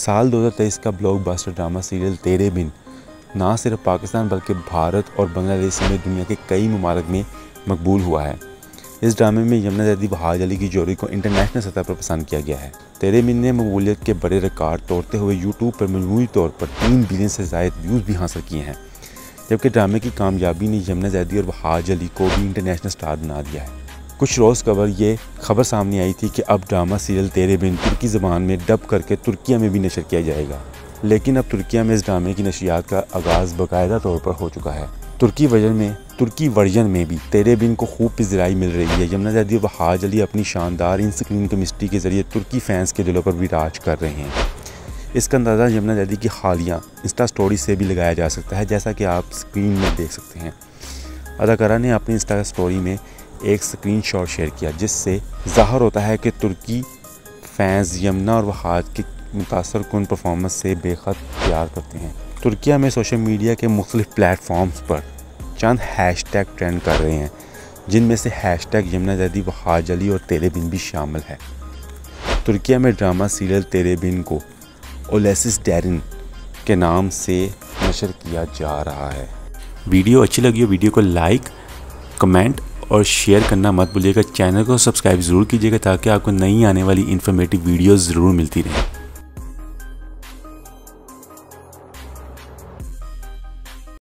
साल 2023 का blockbuster drama serial तेरे बिन ना सिर्फ पाकिस्तान बल्कि भारत और बांग्लादेश समेत दुनिया के कई ममालिक में मकबूल हुआ है। इस ड्रामे में यमुना जैदी व हाज अली की जोड़ी को इंटरनेशनल सतह पर पसंद किया गया है। तेरे बिन ने मकबूलियत के बड़े रिकॉर्ड तोड़ते हुए यूट्यूब पर मजमूई तौर पर 3 बिलियन से ज़ायद व्यूज़ भी हासिल किए हैं, जबकि ड्रामे की कामयाबी ने यमुना जैदी और हाज अली को भी इंटरनेशनल स्टार बना दिया है। कुछ रोज़ कबर ये खबर सामने आई थी कि अब ड्रामा सीरियल तेरे बिन तुर्की ज़बान में डब करके तुर्किया में भी नशर किया जाएगा, लेकिन अब तुर्किया में इस ड्रामे की नशरियात का आगाज़ बाकायदा तौर पर हो चुका है। तुर्की वर्जन में भी तेरे बिन को खूब पिज़राई मिल रही है। यमुना जैदी व हाज अली अपनी शानदार इन स्क्रीन केमिस्ट्री के ज़रिए तुर्की फैंस के दिलों पर भी राज कर रहे हैं। इसका अंदाज़ा यमुना जैदी की हालिया इंस्टा स्टोरी से भी लगाया जा सकता है, जैसा कि आप स्क्रीन में देख सकते हैं। अदाकारा ने अपनी इंस्टा स्टोरी में एक स्क्रीनशॉट शेयर किया, जिससे ज़ाहिर होता है कि तुर्की फैंस यमुना और हाज की मुतासरकुन परफॉर्मेंस से बेखद प्यार करते हैं। तुर्किया में सोशल मीडिया के मुख्तलिफ प्लेटफॉर्म्स पर चंद हैशटैग ट्रेंड कर रहे हैं, जिनमें से हैशटैग यमुना जैदी व हाज अली और तेरे बिन भी शामिल है। तुर्किया में ड्रामा सीरियल तेरे बिन को ओलेसिस डेरिन के नाम से नशर किया जा रहा है। वीडियो अच्छी लगी हो वीडियो को लाइक, कमेंट और शेयर करना मत भूलिएगा। चैनल को सब्सक्राइब ज़रूर कीजिएगा ताकि आपको नई आने वाली इन्फॉर्मेटिव वीडियोज़ ज़रूर मिलती रहें।